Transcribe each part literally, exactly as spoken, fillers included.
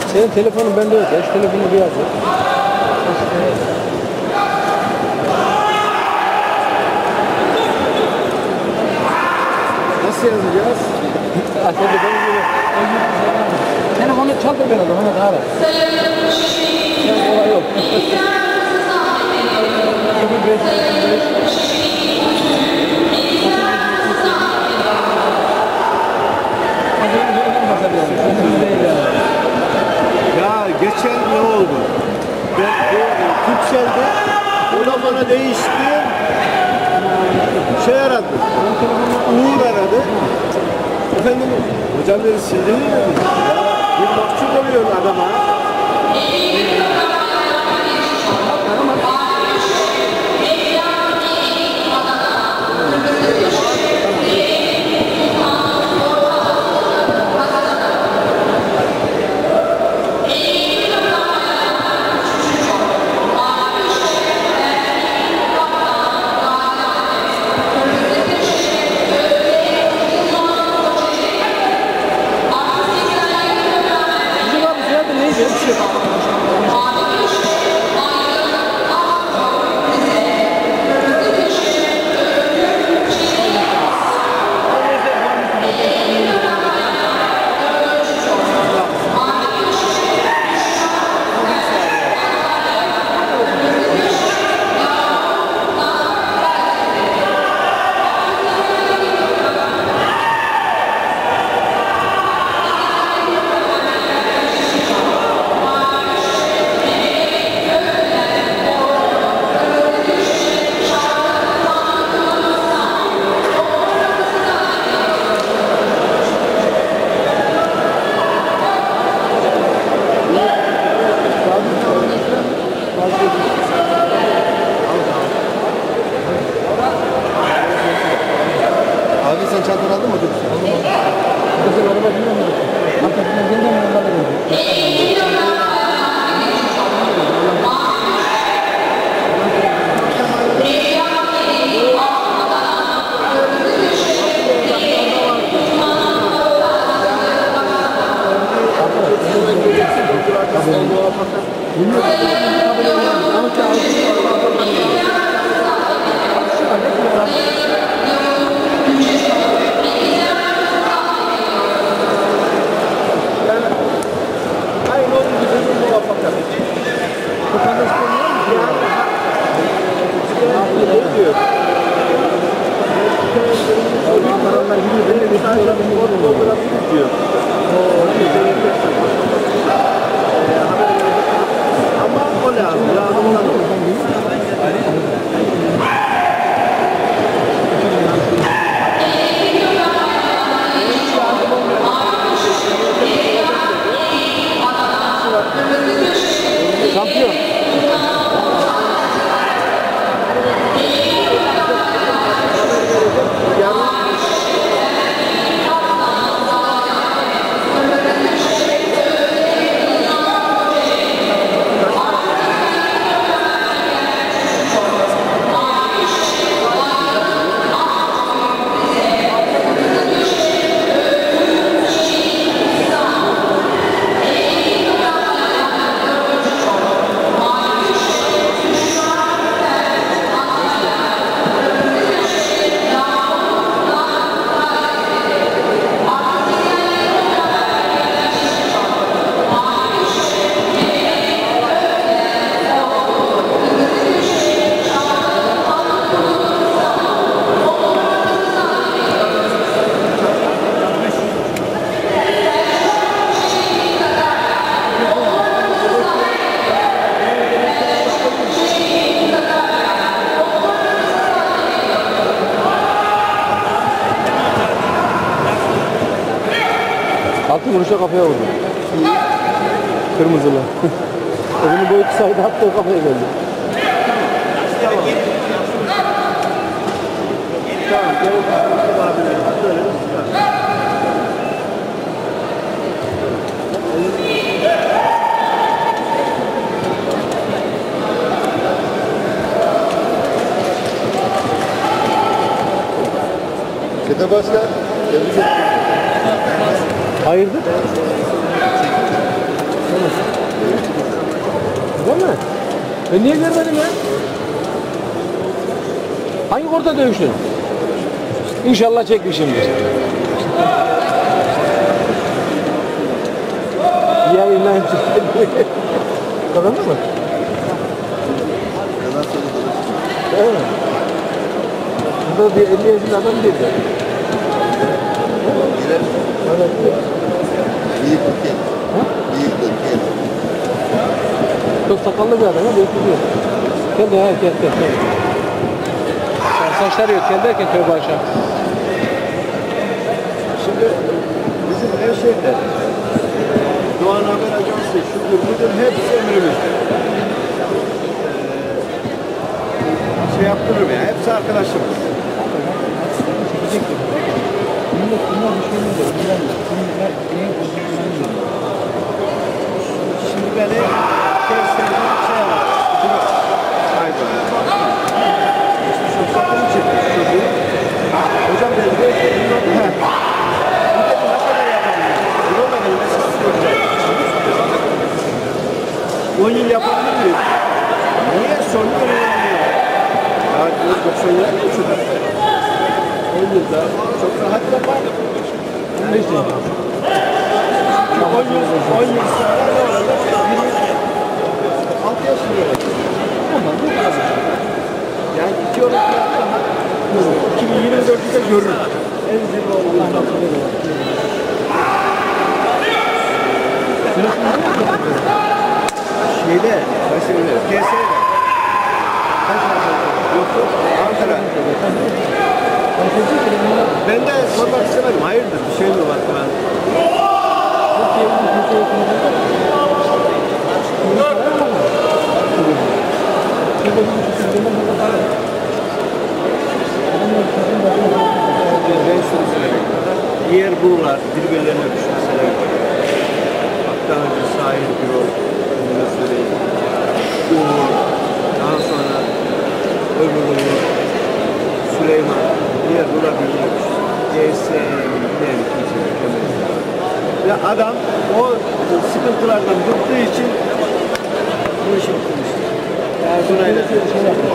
Senin telefonun bende yok ya. Şu telefonu bir yaz. Nasıl yazacağız? Telefonu çaldır ben o zaman. Hadi ara. Sen kolay yok. Ya geçen ne oldu? Ben Türkcell'de o da bana değişti. Şey aradı. Uğur aradı. Efendim hocam beni sildin mi? Ya bir mahcup oluyor adama. Abi sen çantanı aldın mı? Aldım. Kızım araba bilmiyor musun? Arkasından geldim mi? Onlarla geldim. Şampiyon. Altı vuruşa kafaya vurdu. Kırmızılı. Öbürünün boyu kısaydı, hatta o kafaya geldi. Çete Başkan, tebrik ederim. Hayırdır? Değil mi? Ben niye görmedim ya? Hangi korta dövüştün? İnşallah çekmişimdir. Yayınlayın. Kazandın mı? Evet. Burada bir elli yaşında adam değil de. Evet. Büyük ülke. Büyük ülke. Çok sakallı bir adam ya, bekliyor. Gel de ha, gel gel. gel. Saçları yok, gel derken tövbe aşağı. Şimdi bizim her şeyde Doğan Haber Ajansı, şudur budur hepsi emrimizde. Ee, şey yaptırırım ya, hepsi arkadaşımız. Millet bunlar bir şey mi diyor? Bunlar bunlar neye bozulduğunu Şimdi beni kesinlikle şey yapar. Haydi. Çok sakın çıktı çocuğu. Hocam dedi ki, he. Bu dedi ne kadar yapabilir? Drone elinde siz on yıl yapabilir miyim? Niye soruyor ya? Ya diyor doksan yıl uçurlar. on yılda çok rahat yapar. Ne işte? on yıl, on yıl sonra ne olacak? yirmi altı yaşında olacak. Ama bu kadar. Yani iki yıl daha iki bin yirmi dörtte görür. En zirve olduğunda. Şeyde, Kayseri'de, G S'de. Yok yok, Ankara. Ben de sormak istemedim, hayırdır, bir şey mi var falan. Ben şunu söyleyeyim. Diğer buralar birbirlerine düşünseler. Bak daha önce sahil büro, bunu söyleyeyim. Uğur, daha sonra öbür Uğur, Süleyman, diğer buralar birbirine düşünseler. C S, yani kimse mükemmel. Ya adam o sıkıntılardan bıktığı için bu işi bitirmiştir. Yani Sunay'da şey yapmış.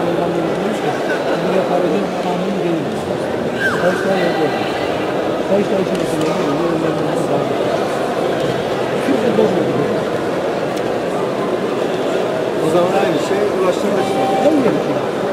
Bunu yaparken kanun değil. Kaçlar yok. Kaçlar için de o zaman aynı şey ulaştırmak istiyor. Tabii ki.